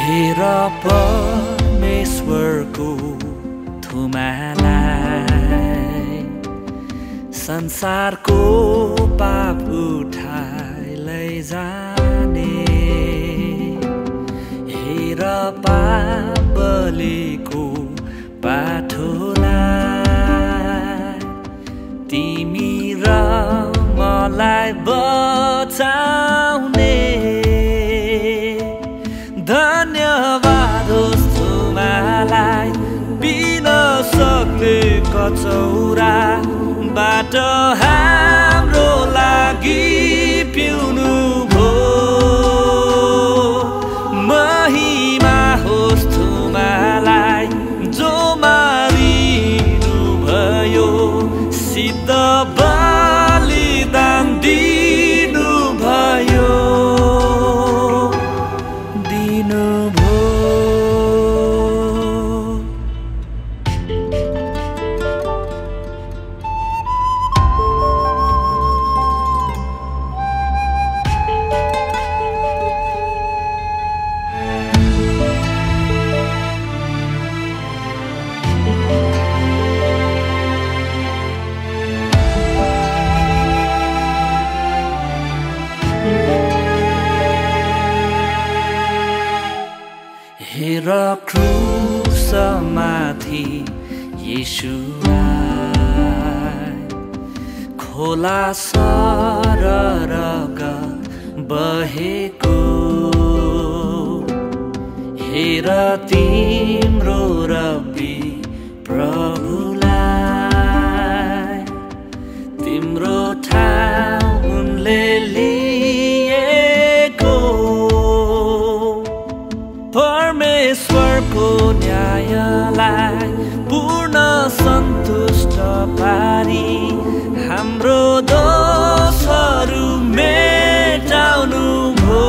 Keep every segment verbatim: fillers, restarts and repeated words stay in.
हेर परमेश्वरको थुमालाई, संसारको पाप उठाइ लैजाने। हेर पाप बलिको पाठोलाई, तिमी र मलाई बचाउने। धन्यवाद होस् तुम्हालाई, पिन सक्ने कचौराबाट हाम्रो लागि पिउनु भो। महिमा होस् तुम्हालाई, जो मारिनु भयो, सिद्ध बलिदान दिनु भयो। हेर क्रुसमाथि येशूलाई, खोला सररगत बहेको। हेर तिम्रो रब्बी प्रभुलाई, तिम्रो ठाउँ उनले लिएको। परमेश्वरको न्यायलाई पूर्ण सन्तुष्ट पारी, हाम्रो दोषहरू मेटाउनु भो।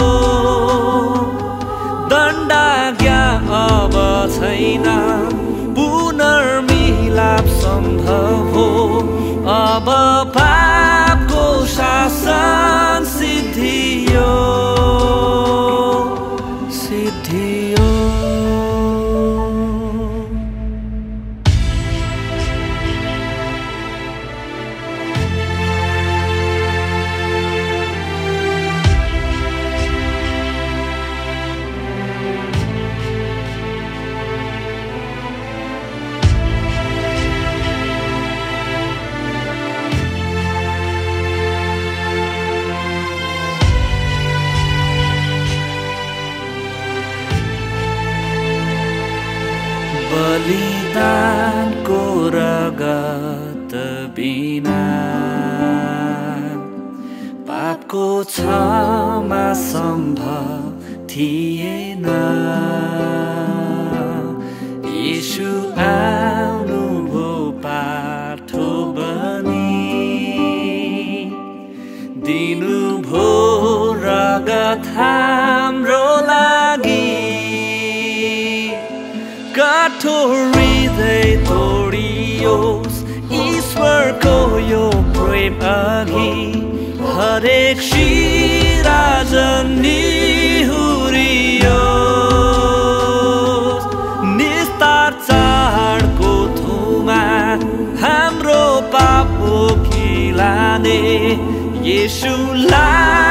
दण्डाज्ञा अब छैन, पुनर्मिलाप सम्भव हो। अब पापको शासन सिद्धियो सिद्धियो। बलिदानको रगत बिना पापको क्षमा सम्भव थिएन। येशू आउनुभयो पाठो बनी, दिनुभयो रगत हाम्रो लागि। कठोर हृदय तोडियोस् ईश्वरको यो प्रेम अघि, हरेक शिराजन निहुरियोस्। निस्तार चाडको थुमा हाम्रो पाप खिलाने येशूलाई